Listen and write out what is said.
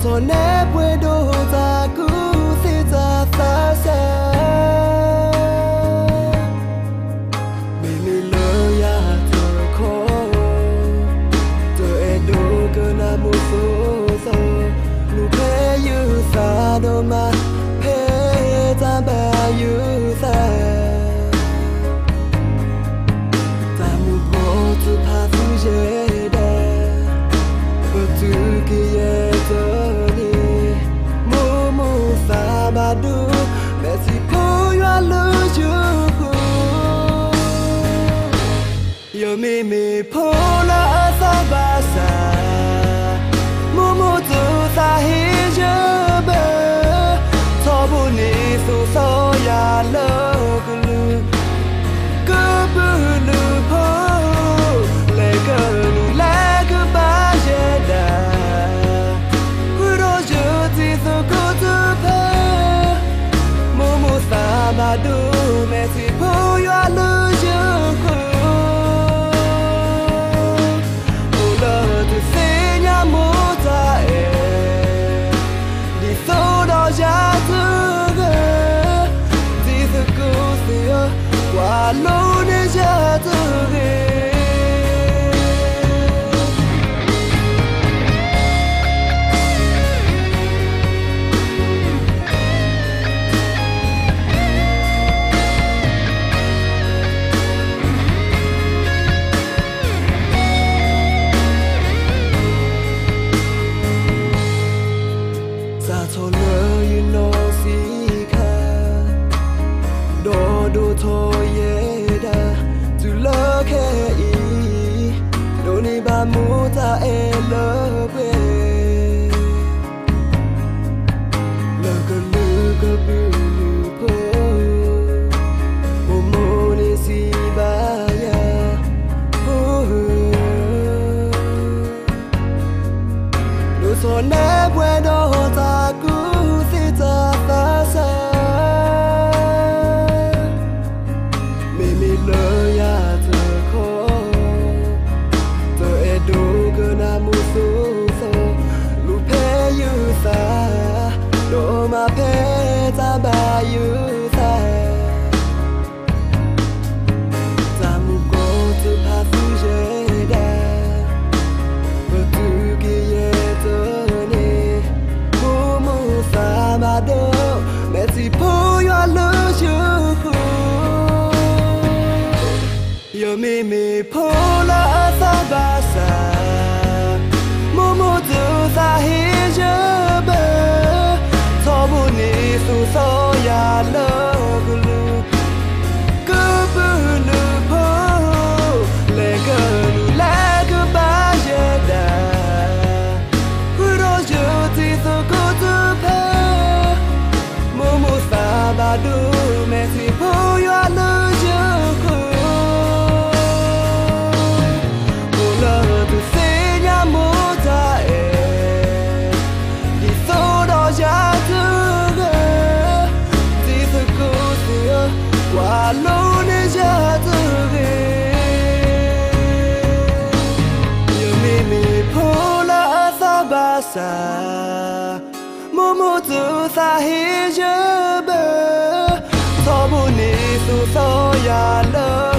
ne puedo acusar Mimi lo ya toko to edo kana muso lu pe yu sa do ma pe ta ba yu sa ta mu ko tu pa fu je da ko tu ki ye to ni mo sa ba du me si po ya lo ju Yo mimi pola sabasa Momo tu sahi jebe Tobu ni su so ya lo gulu Gubulu po Legulu lega ba jeda Huro juti su kutu pe Momo sabadu Mesi po ya lo juku Alone is yet you know, see, do to Doni ba muta e lobe Luka po Momoni si baya No so ne puedo acusar Mimi lo ya No ma peta ba you sa Tamu go to pa fu je da But tu ki ye to ni Mo sa ba do Meti po yo lo ju Yo mimi po la sa ba sa Momo tu sa hi je ba Tobu ni su so ya lo gulu Gubulu po Legulu lega ba jeda Huro juti su kutu pe Momo sa ba du Mesi po ya lo juku Ula tu senya muta Di so do ya Alone is yet You mimi pola sabasa Momo tu sahi jebe Tobu ni su so ya lo